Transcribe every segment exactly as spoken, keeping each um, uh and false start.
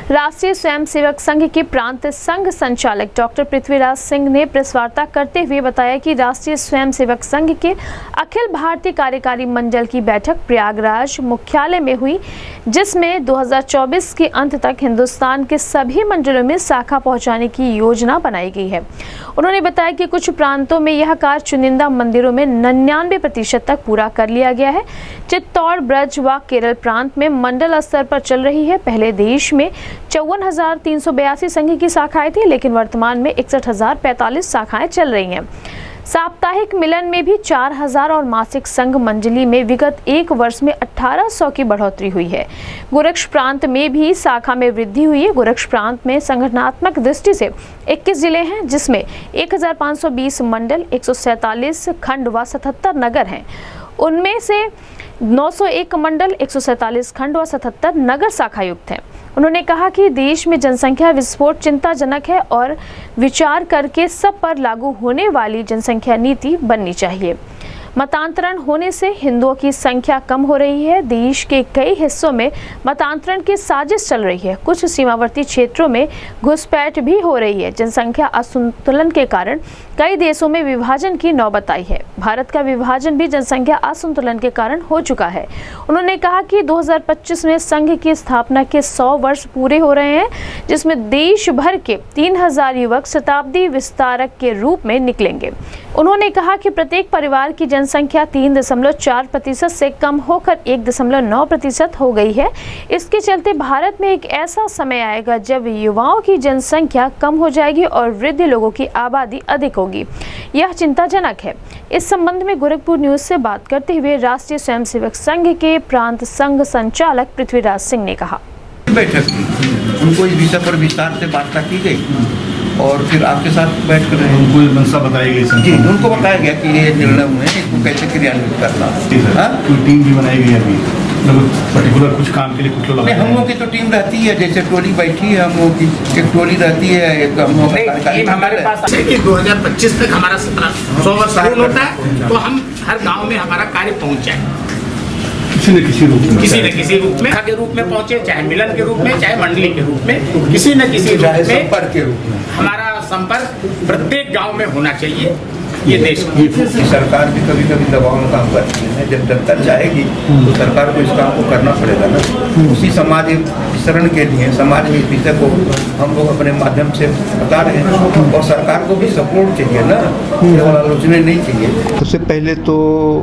राष्ट्रीय स्वयंसेवक संघ के प्रांत संघ संचालक डॉक्टर पृथ्वीराज सिंह ने प्रेस वार्ता करते हुए बताया कि राष्ट्रीय स्वयंसेवक संघ के अखिल भारतीय कार्यकारी मंडल की बैठक प्रयागराज मुख्यालय में हुई, जिसमें दो हज़ार चौबीस के अंत तक हिंदुस्तान के सभी मंडलों में शाखा पहुंचाने की योजना बनाई गई है। उन्होंने बताया कि कुछ प्रांतों में यह कार्य चुनिंदा मंदिरों में निन्यानवे प्रतिशत तक पूरा कर लिया गया है। चित्तौड़, ब्रज व केरल प्रांत में मंडल स्तर पर चल रही है। पहले देश में चौवन हजार तीन सौ बयासी संघ की शाखाएं थी, लेकिन वर्तमान में इकसठ हजार पैंतालीस शाखाएं चल रही हैं। साप्ताहिक मिलन में भी चार हजार और मासिक संघ मंडली में विगत एक वर्ष में अठारह सौ की बढ़ोतरी हुई है। गोरक्ष प्रांत में भी शाखा में वृद्धि हुई है। गोरक्ष प्रांत में संगठनात्मक दृष्टि से इक्कीस जिले हैं, जिसमें एक हजार पाँच सौ बीस मंडल, एक सौ सैंतालीस खंड व सतहत्तर नगर हैं। उनमें से नौ सौ एक मंडल, एक सौ सैंतालीस खंड व सतहत्तर नगर शाखायुक्त हैं। उन्होंने कहा कि देश में जनसंख्या विस्फोट चिंताजनक है और विचार करके सब पर लागू होने वाली जनसंख्या नीति बननी चाहिए। मतांतरण होने से हिंदुओं की संख्या कम हो रही है। देश के कई हिस्सों में मतांतरण की साजिश चल रही है। कुछ सीमावर्ती क्षेत्रों में घुसपैठ भी हो रही है। जनसंख्या असंतुलन के कारण कई देशों में विभाजन की नौबत आई है। भारत का विभाजन भी जनसंख्या असंतुलन के कारण हो चुका है। उन्होंने कहा कि दो हज़ार पच्चीस में संघ की स्थापना के सौ वर्ष पूरे हो रहे हैं, जिसमें देश भर के तीन हजार युवक शताब्दी विस्तारक के रूप में निकलेंगे। उन्होंने कहा कि प्रत्येक परिवार की जनसंख्या तीन दशमलव चार प्रतिशत से कम होकर एक दशमलव नौ प्रतिशत हो गई है। इसके चलते भारत में एक ऐसा समय आएगा जब युवाओं की जनसंख्या कम हो जाएगी और वृद्ध लोगों की आबादी अधिक होगी। यह चिंताजनक है। इस संबंध में गोरखपुर न्यूज से बात करते हुए राष्ट्रीय स्वयंसेवक संघ के प्रांत संघ संचालक पृथ्वीराज सिंह ने कहा, बैठक उनको इस विषय पर विस्तार से वार्ता की गई और फिर आपके साथ बैठ कर उनको मंशा बताई गई जी, उनको बताया गया कि ये निर्णय हुए हैं, इसको कैसे क्रियान्वित करना। कोई टीम भी बनाई गई है अभी पर्टिकुलर कुछ काम के लिए कुछ लोग? हम लोगों की तो टीम रहती है, जैसे टोली बैठी है हम लोगों की, एक टोली रहती है, एक हम लोग टीम हमारे पास है कि दो हज़ार पच्चीस तक हमारा सत्रह सौ वर्ष पूर्ण होता है, तो हम हर गाँव में हमारा कार्य पहुँच जाए किसी न किसी रूप में किसी न किसी रूप में के रूप में पहुंचे, चाहे मिलन के रूप में, चाहे मंडली के रूप में, किसी न किसी रूप में संपर्क के रूप में हमारा संपर्क प्रत्येक गांव में होना चाहिए। ये देश की सरकार भी कभी कभी दबाव में काम करती है। जब जनता चाहेगी तो सरकार को इस काम को करना पड़ेगा ना। उसी समाज वितरण के लिए समाज में इस विषय को हम लोग अपने माध्यम से बता रहे हैं और सरकार को भी सपोर्ट चाहिए ना, केवल आलोचना नहीं चाहिए। सबसे पहले तो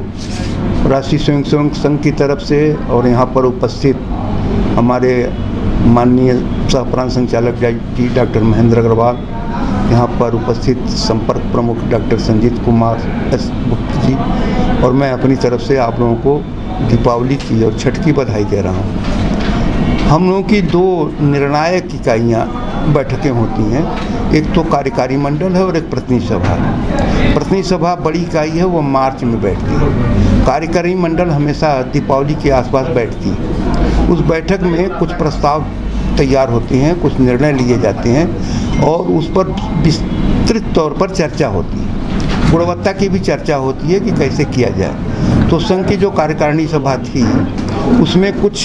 राष्ट्रीय स्वयंसेवक संघ की तरफ से और यहाँ पर उपस्थित हमारे माननीय सह प्रांत संचालक जी डॉक्टर महेंद्र अग्रवाल, यहाँ पर उपस्थित संपर्क प्रमुख डॉक्टर संजीत कुमार एस गुप्ता जी, और मैं अपनी तरफ से आप लोगों को दीपावली की और छठ की बधाई दे रहा हूँ। हम लोगों की दो निर्णायक इकाइयाँ बैठकें होती हैं, एक तो कार्यकारी मंडल है और एक प्रतिनिधि सभा है। प्रतिनिधि सभा बड़ी इकाई है, वो मार्च में बैठती है। कार्यकारी मंडल हमेशा दीपावली के आसपास बैठती है। उस बैठक में कुछ प्रस्ताव तैयार होते हैं, कुछ निर्णय लिए जाते हैं और उस पर विस्तृत तौर पर चर्चा होती है। गुणवत्ता की भी चर्चा होती है कि कैसे किया जाए। तो संघ की जो कार्यकारिणी सभा थी उसमें कुछ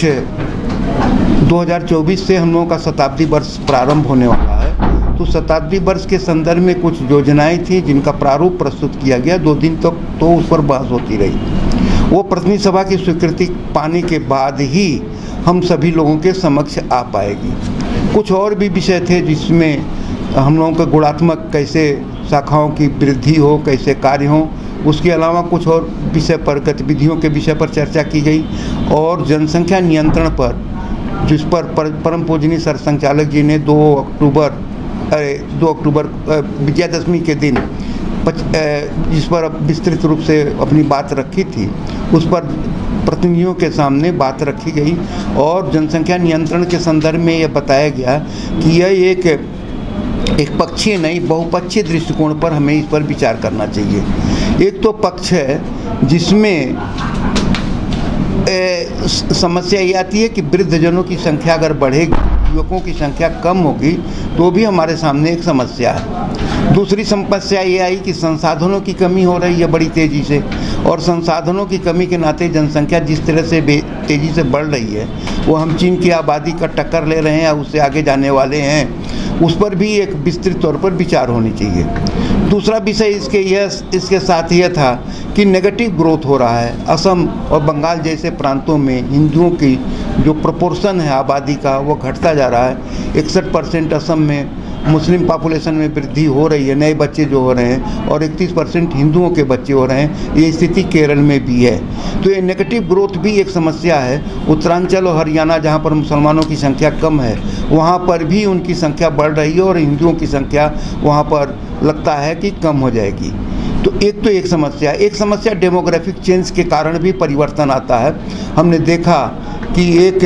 दो हज़ार चौबीस से हम लोगों का शताब्दी वर्ष प्रारंभ होने वाला है, तो शताब्दी वर्ष के संदर्भ में कुछ योजनाएं थी जिनका प्रारूप प्रस्तुत किया गया। दो दिन तक तो, तो उस पर बहस होती रही। वो प्रतिनिधि सभा की स्वीकृति पाने के बाद ही हम सभी लोगों के समक्ष आ पाएगी। कुछ और भी विषय थे जिसमें हम लोगों का गुणात्मक कैसे शाखाओं की वृद्धि हो, कैसे कार्य हो, उसके अलावा कुछ और विषय पर, गतिविधियों के विषय पर चर्चा की गई और जनसंख्या नियंत्रण पर, जिस पर परम पूजनीय सर संचालक जी ने दो अक्टूबर अरे दो अक्टूबर विजयादशमी के दिन जिस पर विस्तृत रूप से अपनी बात रखी थी, उस पर प्रतिनिधियों के सामने बात रखी गई और जनसंख्या नियंत्रण के संदर्भ में यह बताया गया कि यह एक एक पक्षीय नहीं बहुपक्षीय दृष्टिकोण पर हमें इस पर विचार करना चाहिए। एक तो पक्ष है जिसमें ए, समस्या ये आती है कि वृद्धजनों की संख्या अगर बढ़ेगी, युवकों की संख्या कम होगी, तो भी हमारे सामने एक समस्या है। दूसरी समस्या ये आई कि संसाधनों की कमी हो रही है बड़ी तेज़ी से, और संसाधनों की कमी के नाते जनसंख्या जिस तरह से तेज़ी से बढ़ रही है वो हम चीन की आबादी का टक्कर ले रहे हैं, उससे आगे जाने वाले हैं, उस पर भी एक विस्तृत तौर पर विचार होनी चाहिए। दूसरा विषय इसके यह इसके साथ यह था कि नेगेटिव ग्रोथ हो रहा है। असम और बंगाल जैसे प्रांतों में हिंदुओं की जो प्रोपोर्शन है आबादी का वो घटता जा रहा है। इकसठ परसेंट असम में मुस्लिम पॉपुलेशन में वृद्धि हो रही है, नए बच्चे जो हो रहे हैं, और इकतीस परसेंट हिंदुओं के बच्चे हो रहे हैं। ये स्थिति केरल में भी है। तो ये नेगेटिव ग्रोथ भी एक समस्या है। उत्तरांचल और हरियाणा जहाँ पर मुसलमानों की संख्या कम है, वहाँ पर भी उनकी संख्या बढ़ रही है और हिंदुओं की संख्या वहाँ पर लगता है कि कम हो जाएगी। तो एक तो एक समस्या एक समस्या डेमोग्राफिक चेंज के कारण भी परिवर्तन आता है। हमने देखा कि एक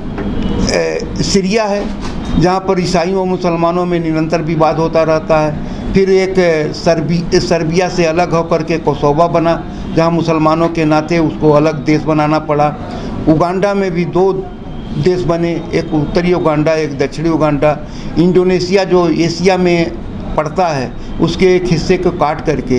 ए, सीरिया है जहाँ पर ईसाइयों और मुसलमानों में निरंतर विवाद होता रहता है। फिर एक सर्बी सर्बिया से अलग होकर के कोसोवो बना, जहाँ मुसलमानों के नाते उसको अलग देश बनाना पड़ा। उगांडा में भी दो देश बने, एक उत्तरी उगांडा, एक दक्षिणी उगांडा। इंडोनेशिया जो एशिया में पड़ता है, उसके एक हिस्से को काट करके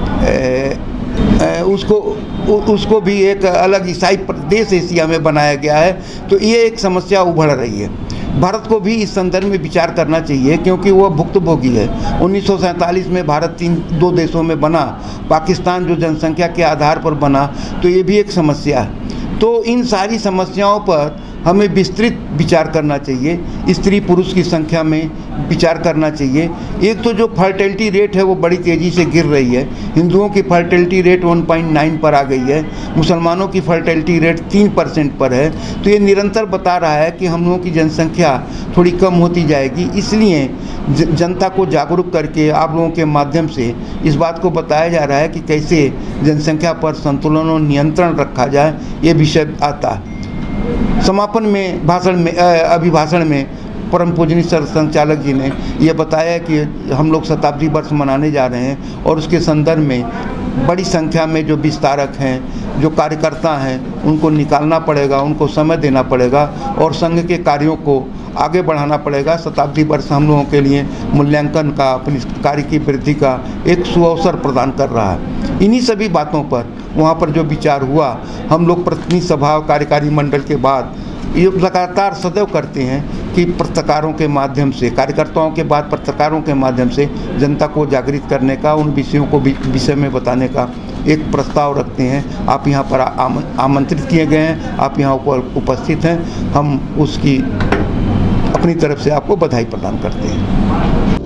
ए, ए, उसको उसको भी एक अलग ईसाई प्रदेश एशिया में बनाया गया है। तो ये एक समस्या उभर रही है। भारत को भी इस संदर्भ में विचार करना चाहिए, क्योंकि वह भुक्तभोगी है। उन्नीस सौ सैंतालीस में भारत तीन दो देशों में बना, पाकिस्तान जो जनसंख्या के आधार पर बना, तो ये भी एक समस्या है। तो इन सारी समस्याओं पर हमें विस्तृत विचार करना चाहिए। स्त्री पुरुष की संख्या में विचार करना चाहिए। एक तो जो फर्टिलिटी रेट है वो बड़ी तेज़ी से गिर रही है। हिंदुओं की फर्टिलिटी रेट एक पॉइंट नौ पर आ गई है, मुसलमानों की फर्टिलिटी रेट तीन परसेंट पर है। तो ये निरंतर बता रहा है कि हम लोगों की जनसंख्या थोड़ी कम होती जाएगी। इसलिए जनता को जागरूक करके आप लोगों के माध्यम से इस बात को बताया जा रहा है कि कैसे जनसंख्या पर संतुलन और नियंत्रण रखा जाए, ये विषय आता है। समापन में भाषण में अभिभाषण में परम पूजनीय सर संचालक जी ने यह बताया कि हम लोग शताब्दी वर्ष मनाने जा रहे हैं और उसके संदर्भ में बड़ी संख्या में जो विस्तारक हैं, जो कार्यकर्ता हैं, उनको निकालना पड़ेगा, उनको समय देना पड़ेगा और संघ के कार्यों को आगे बढ़ाना पड़ेगा। शताब्दी वर्ष हम लोगों के लिए मूल्यांकन का, अपनी कार्य की वृद्धि का एक सुअवसर प्रदान कर रहा है। इन्हीं सभी बातों पर वहाँ पर जो विचार हुआ, हम लोग प्रतिनिधि सभा कार्यकारी मंडल के बाद ये लगातार सदैव करते हैं कि पत्रकारों के माध्यम से, कार्यकर्ताओं के बाद पत्रकारों के माध्यम से जनता को जागृत करने का, उन विषयों को विषय में बताने का एक प्रस्ताव रखते हैं। आप यहाँ पर आम, आमंत्रित किए गए हैं, आप यहाँ ऊपर उपस्थित हैं। हम उसकी अपनी तरफ से आपको बधाई प्रदान करते हैं।